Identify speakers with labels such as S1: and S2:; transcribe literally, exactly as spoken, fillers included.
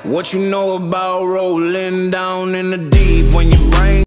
S1: What you know about rolling down in the deep when your brain